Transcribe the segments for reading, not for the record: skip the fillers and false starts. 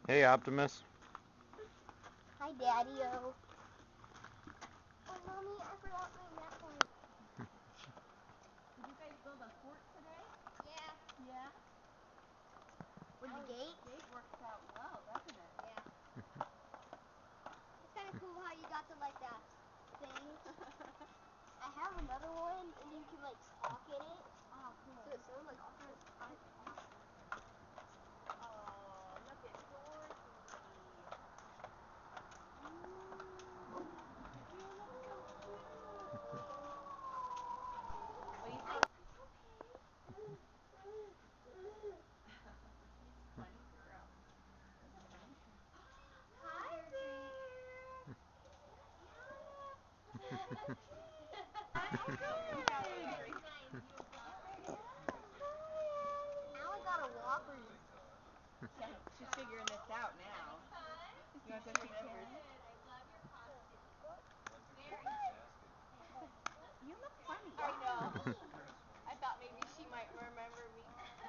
Hey, Optimus. Hi, Daddy-o. Oh, Mommy, I forgot my necklace. Did you guys build a fort today? Yeah. Yeah? With the gate? The gate works out well, doesn't it? Yeah. It's kind of cool how you got the, like, that thing. I have another one, and you can, like, talk in it. Oh, cool. So it sounds like Optimus Prime. Oh, look at Dorothy. You look so cute. What do you think? Funny girl. Hi, Bear. Now I got a Whopper. Yeah, she's figuring this out now. You want to go see Karen? You look funny. I know. I thought maybe she might remember me.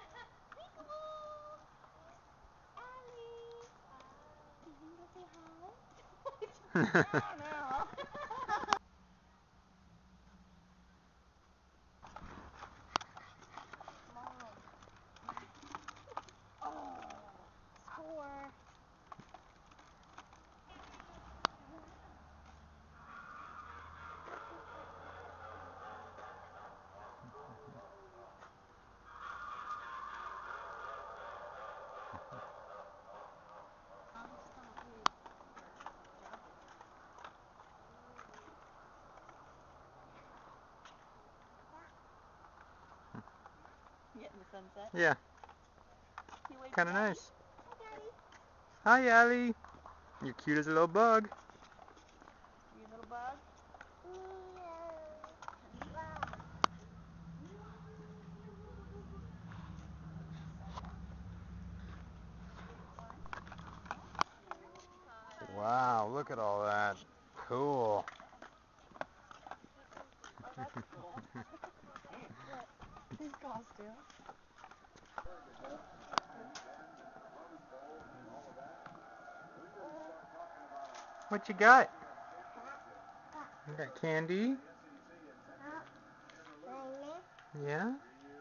Allie. Can you go say hi? No. Mom. Oh, score. Getting the sunset? Yeah, You wave kind of to Daddy? nice. Hi, Daddy. Hi, Allie. You're cute as a little bug. You little bug? Wow, look at all that. Cool. Oh, that's cool. What? His costume. What you got? You got candy? Yeah?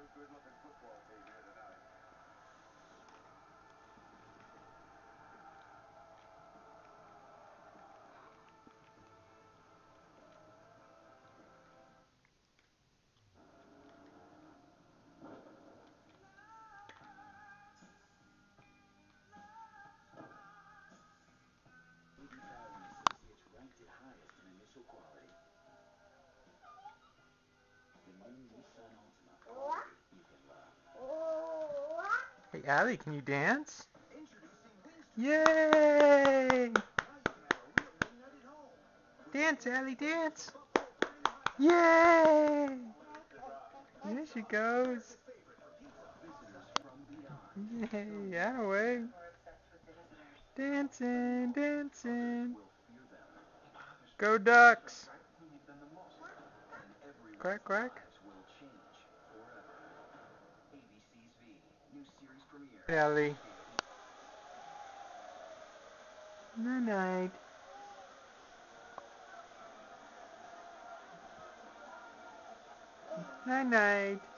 Hey, Allie, can you dance? Yay! Dance, Allie, dance! Yay! There she goes. Yay, away. Dancing, dancing. Go Ducks! Quack, quack. Ellie. Night night. Night night.